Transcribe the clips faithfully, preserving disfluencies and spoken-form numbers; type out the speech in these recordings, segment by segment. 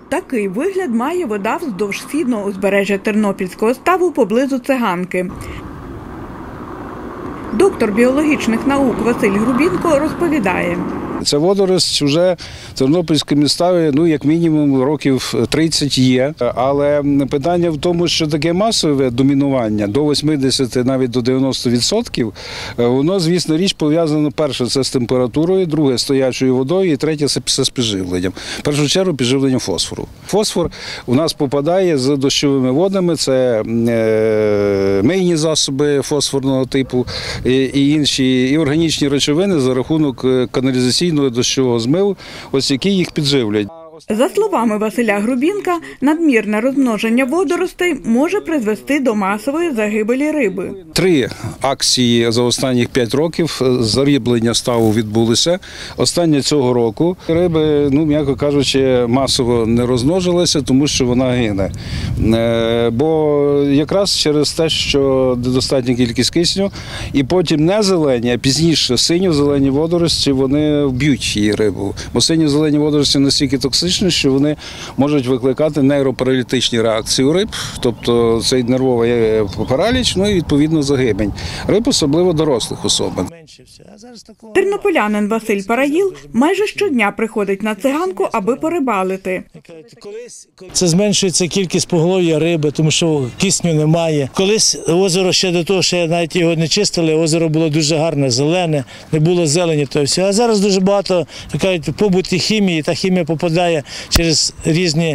Такий вигляд має вода вздовж східного узбережжя Тернопільського ставу поблизу Циганки. Доктор біологічних наук Василь Грубінко розповідає. Ця водоросль вже в Тернопільському ставі, ну, як мінімум, років тридцять є. Але питання в тому, що таке масове домінування до вісімдесят, навіть до дев'яноста відсотків, воно, звісно, річ пов'язана, перше, це з температурою, друге, з стоячою водою, і третє, це з підживленням. В першу чергу, підживленням фосфору. Фосфор у нас попадає з дощовими водами, це мийні засоби фосфорного типу і інші, і органічні речовини за рахунок каналізаційної дощового змиву, ось які їх підживлять. За словами Василя Грубінка, надмірне розмноження водоростей може призвести до масової загибелі риби. Три акції за останніх п'ять років заріблення ставу відбулися. Остання цього року риби, ну, м'яко кажучи, масово не розмножилися, тому що вона гине. Бо якраз через те, що недостатня кількість кисню, і потім не зелені, а пізніше синьо-зелені водорості, вони вб'ють її рибу. Бо синьо-зелені водорості настільки токсичні, що вони можуть викликати нейропаралітичні реакції у риб, тобто цей нервовий параліч, ну і відповідно загибень риб, особливо дорослих особин. Тернополянин Василь Параїл майже щодня приходить на Циганку, аби порибалити. Це зменшується кількість поголов'я риби, тому що кисню немає. Колись озеро ще до того, що навіть його не чистили, озеро було дуже гарне, зелене, не було зелені, то все. А зараз дуже багато, кажуть, побуті хімії, та хімія попадає через різні,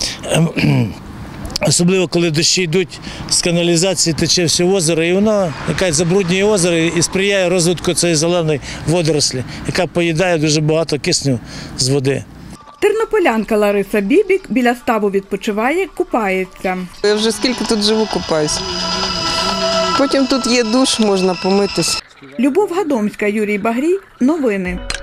особливо коли дощі йдуть, з каналізації тече все озеро, і воно якась забруднює озеро і сприяє розвитку цієї зеленої водорослі, яка поїдає дуже багато кисню з води. Тернополянка Лариса Бібік біля ставу відпочиває, купається. Я вже скільки тут живу, купаюся. Потім тут є душ, можна помитись. Любов Гадомська, Юрій Багрій. Новини.